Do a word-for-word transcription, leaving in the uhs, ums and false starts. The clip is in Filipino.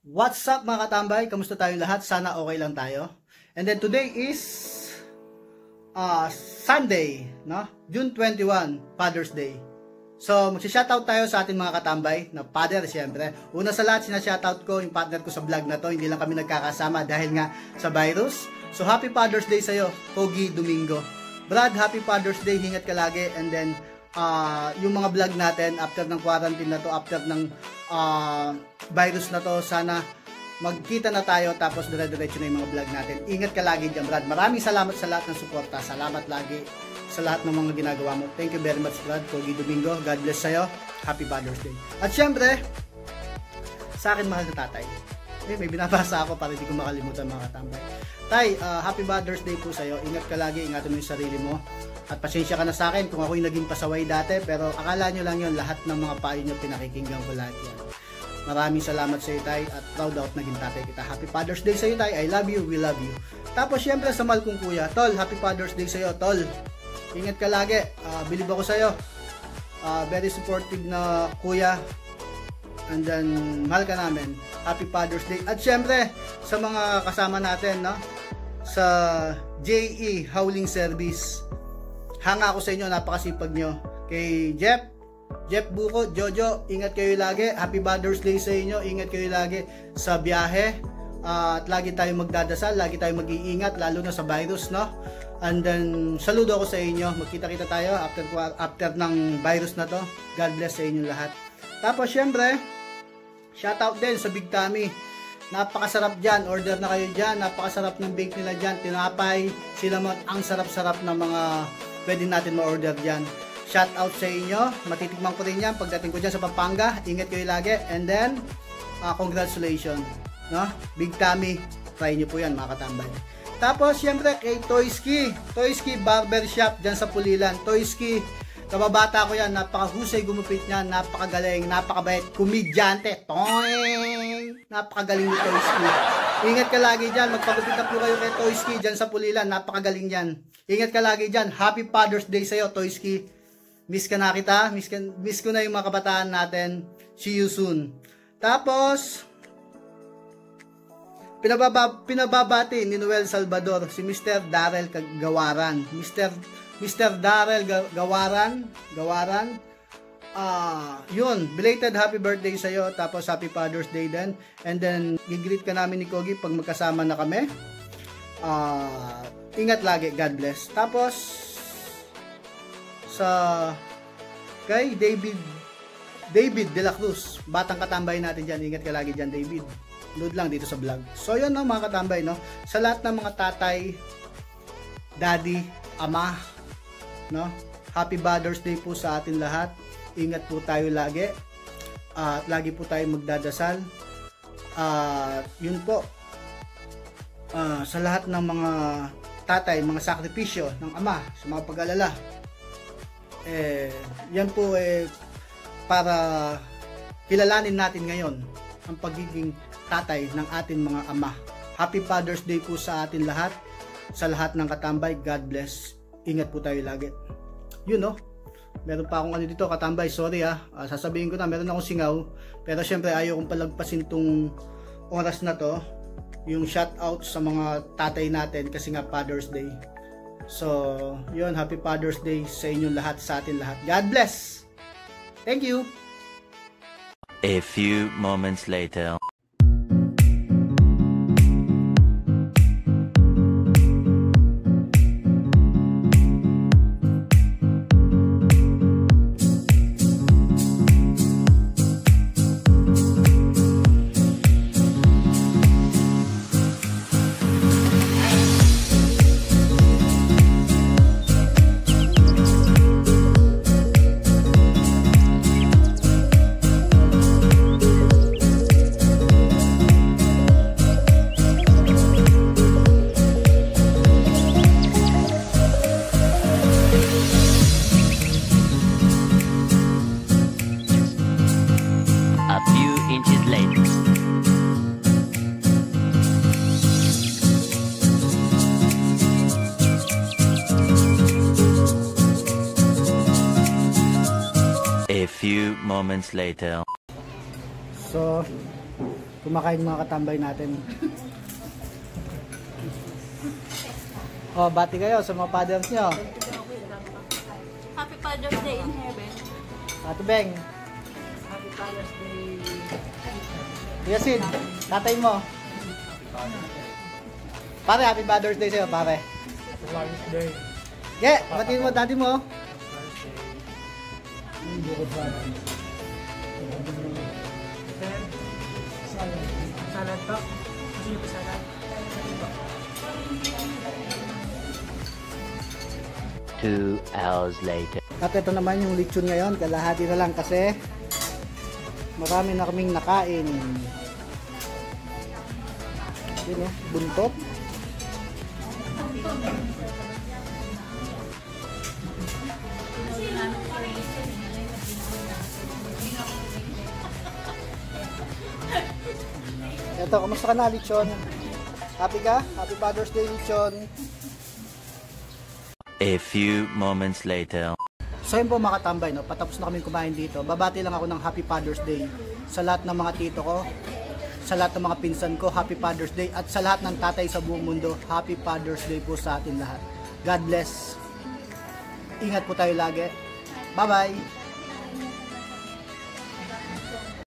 What's up mga katambay? Kamusta tayo lahat? Sana okay lang tayo. And then today is uh, Sunday, no? June twenty-first, Father's Day. So magsi-shoutout tayo sa ating mga katambay na father siyempre. Una sa lahat, sina-shoutout ko yung partner ko sa vlog na to. Hindi lang kami nagkakasama dahil nga sa virus. So happy Father's Day sa'yo, Kogi Domingo. Brad, happy Father's Day. Ingat ka lagi. And then uh, yung mga vlog natin after ng quarantine na to, after ng uh, virus na to, sana magkita na tayo tapos dire-diretso na yung mga vlog natin. Ingat ka lagi dyan, Brad. Maraming salamat sa lahat ng suporta. Salamat lagi sa lahat ng mga ginagawa mo. Thank you very much, Brad. Kogi Domingo. God bless sa'yo. Happy Father's Day. At syempre, sa akin mahal na tatay. Eh, may binabasa ako para hindi ko makalimutan mga katambay. Tay, uh, happy Father's Day po sa'yo. Ingat ka lagi. Ingatan mo yung sarili mo. At pasensya ka na sa akin kung ako'y naging pasaway dati. Pero akala nyo lang yun. Lahat ng mga payo nyo pinakikinggan ko lahat yan. Maraming salamat sa iyo, Tay, at proud out naging tatay kita. Happy Father's Day sa iyo, Tay. I love you, we love you. Tapos syempre sa mahal kong kuya, Tol, happy Father's Day sa iyo, Tol. Ingat ka lagi. Uh, believe ako sa iyo. Uh, very supportive na kuya. And then mahal ka namin. Happy Father's Day. At syempre sa mga kasama natin, no? Sa J E Howling Service. Hanga ako sa inyo, napakasipag nyo. Kay Jeff Jeff Buko, Jojo, ingat kayo lagi. Happy Father's Day sa inyo. Ingat kayo lagi sa biyahe. Uh, at lagi tayong magdadasal, lagi tayong mag-iingat, lalo na sa virus, no? And then, saludo ako sa inyo. Magkita-kita tayo after, after ng virus na to. God bless sa inyo lahat. Tapos, syempre, shoutout din sa Big Tommy. Napakasarap dyan. Order na kayo dyan. Napakasarap ng bake nila dyan. Tinapay, sila mo, ang sarap-sarap ng mga pwede natin ma-order dyan. Shout out sa inyo. Matitikman ko rin yan pagdating ko dyan sa Pampanga. Ingat kayo lagi. And then, uh, congratulations. No? Big Tommy. Try nyo po yan mga katambay. Tapos, syempre, kay Toyski. Toyski Barbershop dyan sa Pulilan. Toyski, kababata ko yan. Napakahusay gumupit niya. Napakagaling. Napakabait. Komedyante. Toing! Napakagaling ni Toyski. Ingat ka lagi dyan. Magpagupit na po kayo kay Toyski dyan sa Pulilan. Napakagaling dyan. Ingat ka lagi dyan. Happy Father's Day sa'yo, Toyski. Miss ka na kita. Miss, ka, miss ko na yung mga kabataan natin. See you soon. Tapos, pinababa, pinababati ni Noel Salvador si Mister Darrell Gawaran. Mister Mister Darrell Gawaran. Gawaran. Ah, uh, yun. Belated happy birthday sa iyo. Tapos happy Father's Day din. And then, gigreet ka namin ni Kogi pag magkasama na kami. Ah, uh, ingat lagi. God bless. Tapos, sa kay David David De La Cruz, batang katambay natin dyan. Ingat ka lagi dyan, David. Load lang dito sa vlog. So yun, no, mga katambay, no? Sa lahat ng mga tatay, daddy, ama, no? Happy Father's Day po sa atin lahat. Ingat po tayo lagi. At uh, lagi po tayo magdadasal. At uh, yun po, uh, sa lahat ng mga tatay, mga sakripisyo ng ama, sa mga pag-alala, eh, yan po eh, para kilalanin natin ngayon ang pagiging tatay ng ating mga ama. Happy Father's Day po sa atin lahat, sa lahat ng katambay. God bless. Ingat po tayo lagi. Yun, no? Meron pa akong ano dito, katambay. Sorry ah. Uh, sasabihin ko na, meron akong singaw. Pero syempre, ayaw kong palagpasin tong oras na to. Yung shout out sa mga tatay natin kasi nga Father's Day. So, yun. Happy Father's Day sa inyong lahat, sa atin lahat. God bless. Thank you. A few moments later. A few moments later. So, Kumakain mga katambay natin. Oh, bati kayo sa mga fathers nyo. Happy Father's Day in heaven. Ate Beng. Happy Father's Day. Yasin, tatay mo. Pare, happy Father's Day sa'yo, pare. Father's Day. Yeah, batiin mo, daddy mo. Salad. Salad po. Sige po salad. Two hours later. At ito naman yung lechon ngayon, kalahati na lang kasi marami na kaming nakain. Yun oh, buntot. Ito, kamusta ka na, lechon? Happy ka? Happy Father's Day, lechon. A few moments later. So yun po mga katambay, no? Patapos na kami kumain dito. Babati lang ako ng Happy Father's Day sa lahat ng mga tito ko, sa lahat ng mga pinsan ko, Happy Father's Day, at sa lahat ng tatay sa buong mundo, Happy Father's Day po sa atin lahat. God bless. Ingat po tayo lagi. Bye-bye.